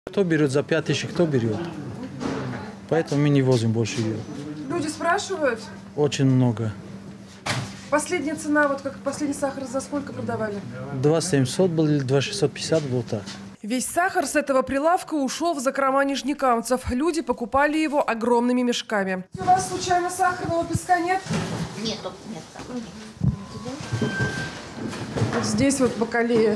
Кто берет за 5000, кто берет. Поэтому мы не возим больше ее. Люди спрашивают? Очень много. Последняя цена, вот как последний сахар, за сколько продавали? 2700 был или 2650 был так. Весь сахар с этого прилавка ушел в закрома нижнекамцев. Люди покупали его огромными мешками. У вас случайно сахарного песка нет? Нет, нет. Вот здесь вот бакалея.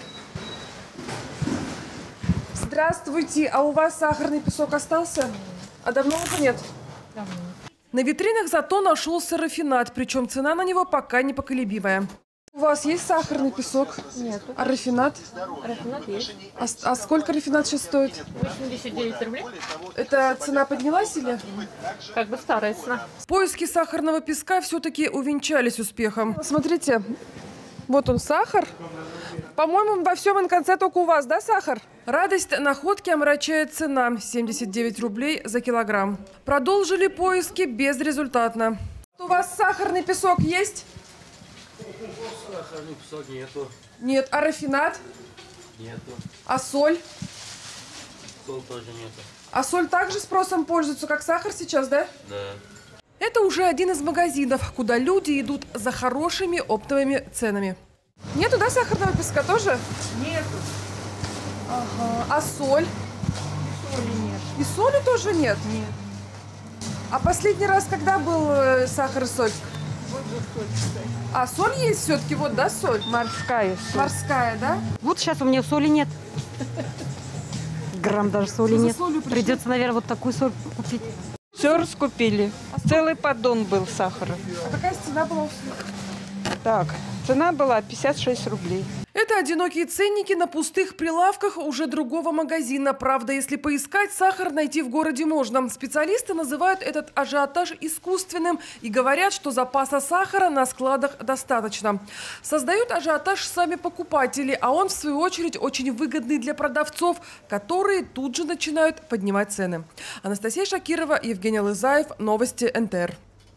Здравствуйте, а у вас сахарный песок остался? А давно уже нет? Давно. На витринах зато нашелся рафинад, причем цена на него пока непоколебимая. У вас есть сахарный песок? Нет. А рафинад? Рафинад есть. А сколько рафинад сейчас стоит? 89 рублей. Эта цена поднялась или? Как бы старая цена. Поиски сахарного песка все-таки увенчались успехом. Смотрите, вот он сахар. По-моему, во всем конце только у вас, да, сахар? Радость находки омрачает цена – 79 рублей за килограмм. Продолжили поиски безрезультатно. У вас сахарный песок есть? Сахарный песок нету. Нет. А рафинад? Нету. А соль? Соль тоже нету. А соль также спросом пользуется, как сахар сейчас, да? Да. Это уже один из магазинов, куда люди идут за хорошими оптовыми ценами. Нету, да, сахарного песка тоже? Нету. Ага. А соль? Соли нет. И соли тоже нет? Нет. А последний раз когда был сахар и соль? Вот же соль, кстати. А соль есть все-таки, вот, да, соль? Морская соль. Морская, да? Вот сейчас у меня соли нет. Грамм даже соли Что за нет. солью пришли? Придется, наверное, вот такую соль купить. Все раскупили. Целый поддон был сахара. А какая цена была у соль? Так, цена была 56 рублей. Это одинокие ценники на пустых прилавках уже другого магазина. Правда, если поискать, сахар найти в городе можно. Специалисты называют этот ажиотаж искусственным и говорят, что запаса сахара на складах достаточно. Создают ажиотаж сами покупатели, а он, в свою очередь, очень выгодный для продавцов, которые тут же начинают поднимать цены. Анастасия Шакирова, Евгений Лызаев. Новости НТР.